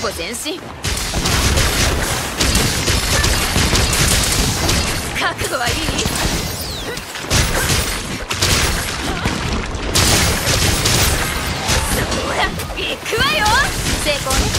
歩前進。覚悟はいい？そうだ、行くわよ。成功ね。